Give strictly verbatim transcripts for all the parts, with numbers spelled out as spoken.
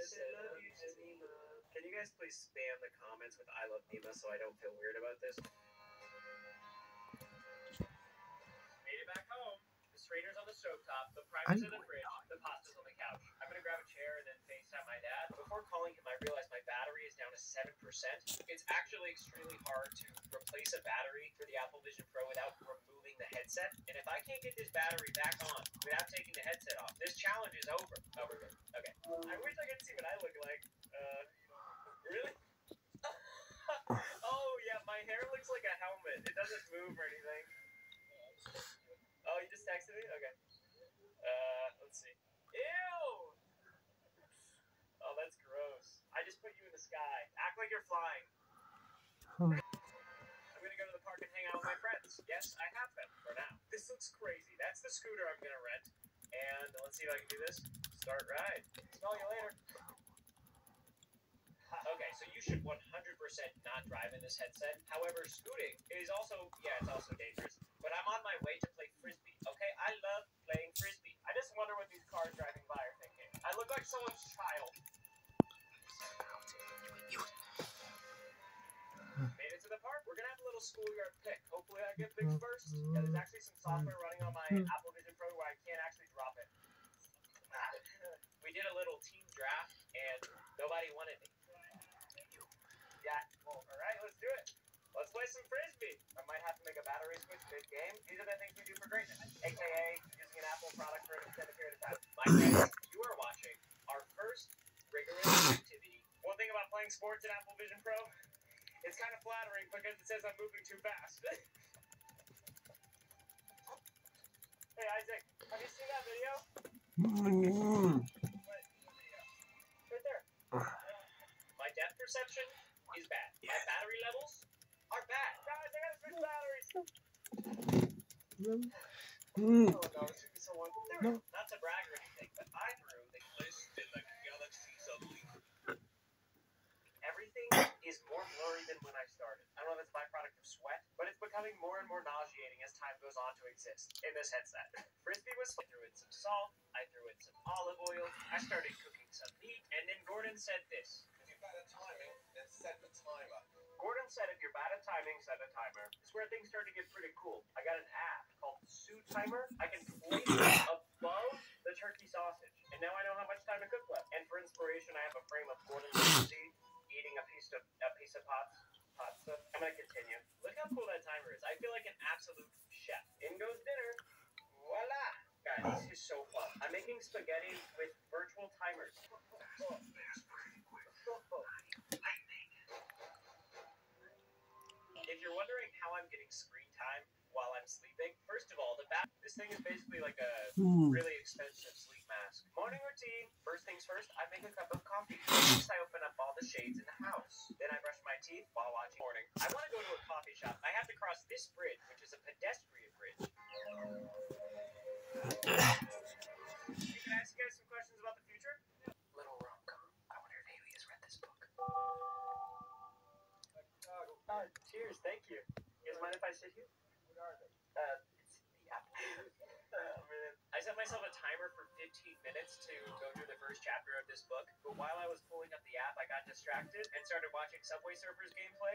said love you to Nima. Can you guys please spam the comments with I love Nima so I don't feel weird about this? Made it back home. The strainer's on the stovetop, the primer's in the fridge, the pasta's on the couch. I'm gonna grab a chair and then FaceTime my dad. Before calling him, I realized my battery is down to seven percent. It's actually extremely hard to replace a battery for the Apple Vision Pro without removing the headset. And if I can't get this battery back on without taking the headset off, this challenge is over. Oh, we're good. Okay. I wish I could see what I look like. Uh, really? Oh, yeah, my hair looks like a helmet. It doesn't move or anything. Oh, you just texted me? Okay. Uh, let's see. Ew! Oh, that's gross. I just put you in the sky. Act like you're flying. I'm gonna go to the park and hang out with my friends. Yes, I have been for now. This looks crazy. That's the scooter I'm gonna rent. And let's see if I can do this. Start ride. Smell you later. Okay, so you should one hundred percent not drive in this headset. However, scooting is also, yeah, it's also dangerous. But I'm on my way to play Frisbee. Okay, I love playing Frisbee. I just wonder what these cars driving by are thinking. I look like someone's child. Made it to the park. We're gonna have a little schoolyard pick. Hopefully I get picked first. Yeah, there's actually some software running on my Apple Vision Pro where I can't actually drop it. We did a little team draft and nobody wanted me. Yeah, well, alright, let's do it. Let's play some Frisbee. I might have to make a battery switch mid-game. These are the things we do for greatness, aka using an Apple product for an extended period of time. My friends, you are watching our first rigorous activity. One thing about playing sports in Apple Vision Pro, it's kind of flattering because it says I'm moving too fast. Hey, Isaac, have you seen that video? What video? Right there. My depth perception is bad. My battery levels are bad. Guys, I gotta switch batteries. Oh no, this should be so one. Not to brag or anything, but I threw the list in the Galaxy's Elite. Everything is more blurry than when I started. I don't know if it's a byproduct of sweat, but it's becoming more and more nauseating as time goes on to exist in this headset. Frisbee was I threw in some salt, I threw in some olive oil, I started cooking some meat, and then Gordon said this. If you're bad at timing, then set the timer. Gordon said if you're bad at timing, set a timer. It's where things start to get pretty cool. I got an app called Suit Timer. I can place it above the turkey sausage, and now I know how much time to cook left. And for inspiration, I have a frame of Gordon Ramsay eating a piece of a piece of hot pasta. I'm gonna continue. Look how cool that timer is. I feel like an absolute chef. In goes dinner. Voila! Guys, this is so fun. I'm making spaghetti with virtual timers. If you're wondering how I'm getting screen time while I'm sleeping, first of all, the back this thing is basically like a really expensive sleep mask. Morning routine. First things first, I make a cup of coffee. Next, I open up all the shades in the house. Then I brush my teeth while watching morning. I want to go to a coffee shop. I have to cross this bridge, which is a pedestrian bridge. Can I ask you guys some questions about the future? Little rom-com. I wonder if Haley has read this book. Uh, cheers, thank you. You guys mind if I sit here? What are they? Uh, it's the app. Oh, man. I set myself a timer for fifteen minutes to go through the first chapter of this book, but while I was pulling up the app, I got distracted and started watching Subway Surfers gameplay.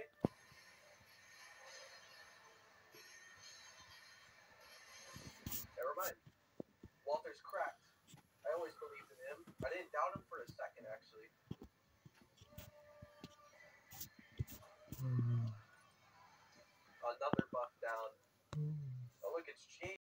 Never mind. Walter's cracked. I always believed in him. I didn't doubt him for a second, actually. Another buff down. Oh, look, it's changed.